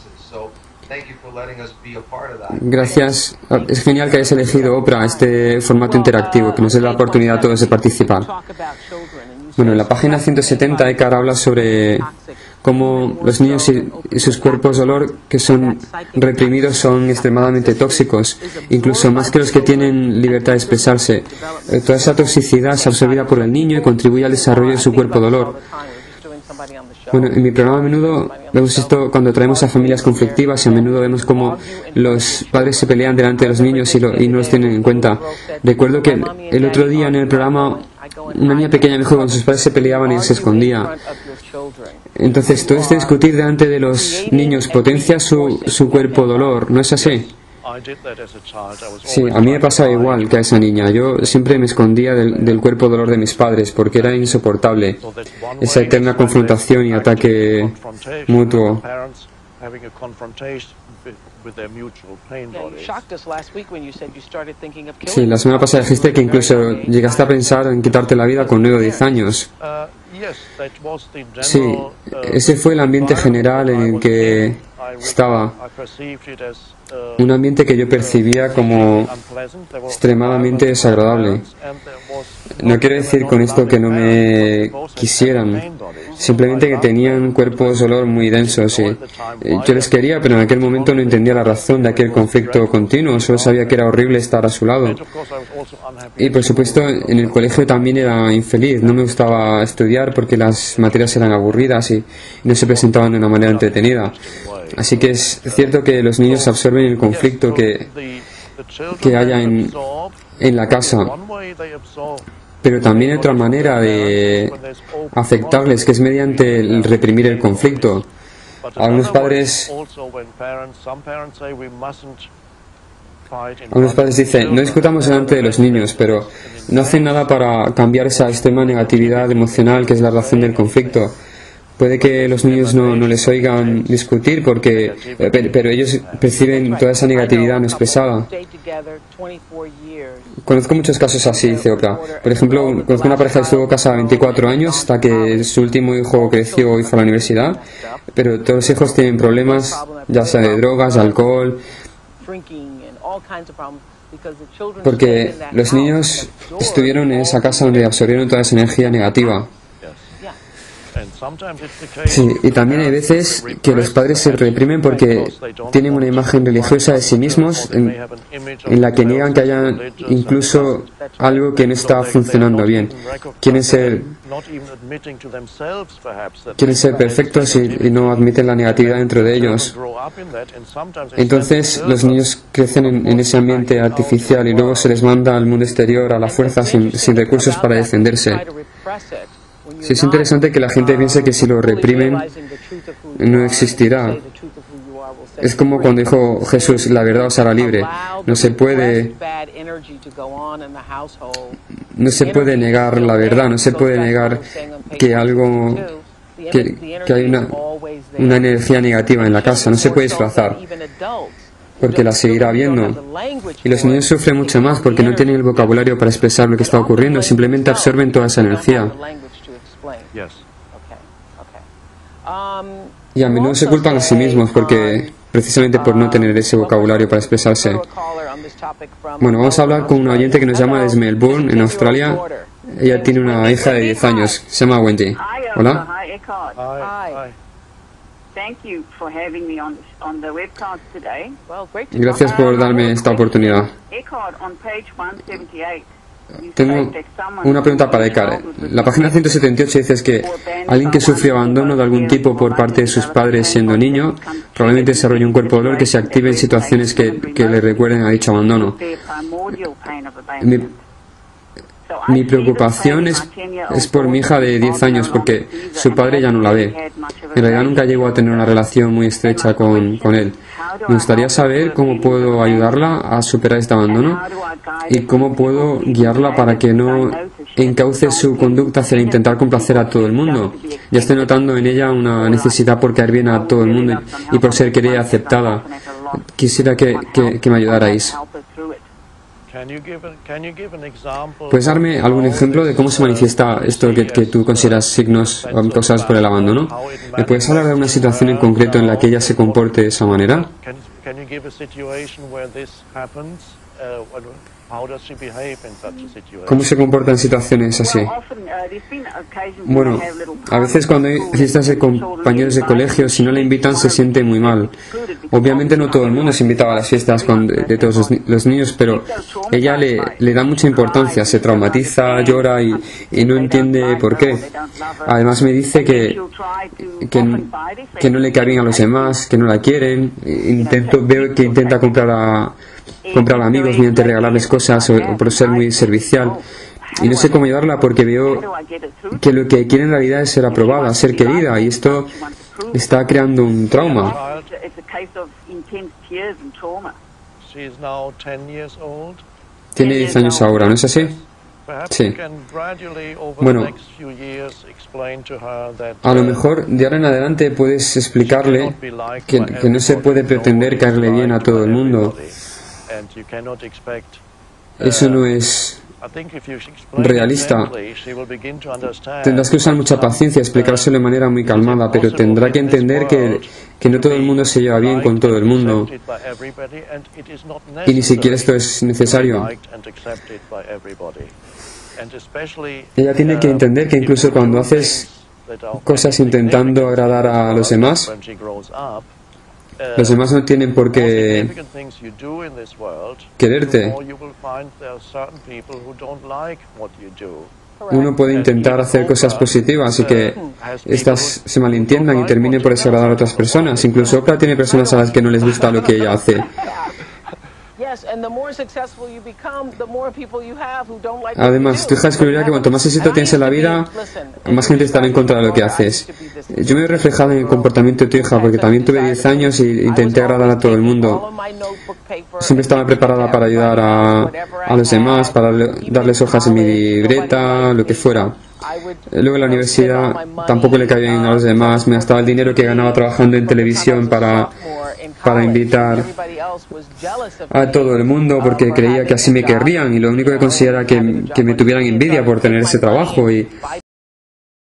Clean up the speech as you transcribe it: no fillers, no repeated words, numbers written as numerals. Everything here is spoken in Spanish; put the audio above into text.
Gracias. Es genial que hayas elegido, Oprah, este formato interactivo, que nos dé la oportunidad a todos de participar. Bueno, en la página 170, Eckhart habla sobre cómo los niños y sus cuerpos de olor que son reprimidos son extremadamente tóxicos, incluso más que los que tienen libertad de expresarse. Toda esa toxicidad es absorbida por el niño y contribuye al desarrollo de su cuerpo de olor. Bueno, en mi programa a menudo vemos esto cuando traemos a familias conflictivas y a menudo vemos cómo los padres se pelean delante de los niños y no los tienen en cuenta. Recuerdo que el otro día en el programa una niña pequeña me dijo que cuando sus padres se peleaban y se escondía. Entonces, todo este discutir delante de los niños potencia su cuerpo de olor, ¿no es así? Sí, a mí me pasaba igual que a esa niña. Yo siempre me escondía del cuerpo dolor de mis padres porque era insoportable esa eterna confrontación y ataque mutuo. Sí, la semana pasada dijiste que incluso llegaste a pensar en quitarte la vida con 9 o 10 años. Sí, ese fue el ambiente general en el que estaba. Un ambiente que yo percibía como extremadamente desagradable. No quiero decir con esto que no me quisieran, simplemente que tenían cuerpos de olor muy densos. Yo les quería, pero en aquel momento no entendía la razón de aquel conflicto continuo, solo sabía que era horrible estar a su lado. Y por supuesto, en el colegio también era infeliz, no me gustaba estudiar porque las materias eran aburridas y no se presentaban de una manera entretenida. Así que es cierto que los niños absorben el conflicto que haya en la casa, pero también hay otra manera de afectarles, que es mediante el reprimir el conflicto. Algunos padres dicen, no discutamos delante de los niños, pero no hacen nada para cambiar esa extrema negatividad emocional que es la razón del conflicto. Puede que los niños no les oigan discutir pero ellos perciben toda esa negatividad no expresada. Conozco muchos casos así, dice Oprah. Por ejemplo, conozco una pareja que estuvo casada 24 años hasta que su último hijo creció y fue a la universidad, pero todos los hijos tienen problemas, ya sea de drogas, de alcohol, porque los niños estuvieron en esa casa donde absorbieron toda esa energía negativa. Sí, y también hay veces que los padres se reprimen porque tienen una imagen religiosa de sí mismos en la que niegan que haya incluso algo que no está funcionando bien. Quieren ser perfectos y no admiten la negatividad dentro de ellos. Entonces los niños crecen en ese ambiente artificial y luego se les manda al mundo exterior a la fuerza sin recursos para defenderse. Sí, es interesante que la gente piense que si lo reprimen no existirá. Es como cuando dijo Jesús, la verdad os hará libre. No se puede negar la verdad, no se puede negar que hay una energía negativa en la casa, no se puede disfrazar, porque la seguirá habiendo. Y los niños sufren mucho más porque no tienen el vocabulario para expresar lo que está ocurriendo, simplemente absorben toda esa energía. Y a menudo se culpan a sí mismos precisamente por no tener ese vocabulario para expresarse. Bueno, vamos a hablar con una oyente que nos llama desde Melbourne, en Australia. Ella tiene una hija de 10 años, se llama Wendy. Hola. Gracias por darme esta oportunidad. Tengo una pregunta para Eckhart. La página 178 dice que alguien que sufre abandono de algún tipo por parte de sus padres siendo niño probablemente desarrolle un cuerpo de dolor que se active en situaciones que le recuerden a dicho abandono. Mi preocupación es por mi hija de 10 años porque su padre ya no la ve. En realidad nunca llegó a tener una relación muy estrecha con él. Me gustaría saber cómo puedo ayudarla a superar este abandono y cómo puedo guiarla para que no encauce su conducta hacia intentar complacer a todo el mundo. Ya estoy notando en ella una necesidad por caer bien a todo el mundo y por ser querida y aceptada. Quisiera que me ayudarais. ¿Puedes darme algún ejemplo de cómo se manifiesta esto que tú consideras signos causados por el abandono? ¿Me puedes hablar de una situación en concreto en la que ella se comporte de esa manera? ¿Cómo se comporta en situaciones así? Bueno, a veces cuando hay fiestas de compañeros de colegio, si no la invitan se siente muy mal. Obviamente no todo el mundo se invitaba a las fiestas de todos los niños, pero ella le da mucha importancia, se traumatiza, llora y no entiende por qué. Además me dice que no le cae bien a los demás, que no la quieren. Veo que intenta comprar amigos mediante regalarles cosas o por ser muy servicial. Y no sé cómo ayudarla porque veo que lo que quiere en realidad es ser aprobada, ser querida, y esto está creando un trauma. Tiene 10 años ahora, ¿no es así? Sí. Bueno, a lo mejor de ahora en adelante puedes explicarle que no se puede pretender caerle bien a todo el mundo. Eso no es realista. Tendrás que usar mucha paciencia, explicárselo de manera muy calmada, pero tendrá que entender que no todo el mundo se lleva bien con todo el mundo. Y ni siquiera esto es necesario. Ella tiene que entender que incluso cuando haces cosas intentando agradar a los demás no tienen por qué quererte. Uno puede intentar hacer cosas positivas y que estas se malentiendan y terminen por desagradar a otras personas. Incluso Oprah tiene personas a las que no les gusta lo que ella hace. Además, tu hija descubrirá que cuanto más éxito tienes en la vida, más gente estará en contra de lo que haces. Yo me he reflejado en el comportamiento de tu hija porque también tuve 10 años y intenté agradar a todo el mundo. Siempre estaba preparada para ayudar a los demás, para darles hojas en mi libreta, lo que fuera. Luego en la universidad tampoco le caía bien a los demás, me gastaba el dinero que ganaba trabajando en televisión para invitar a todo el mundo porque creía que así me querrían, y lo único que considera era que me tuvieran envidia por tener ese trabajo, y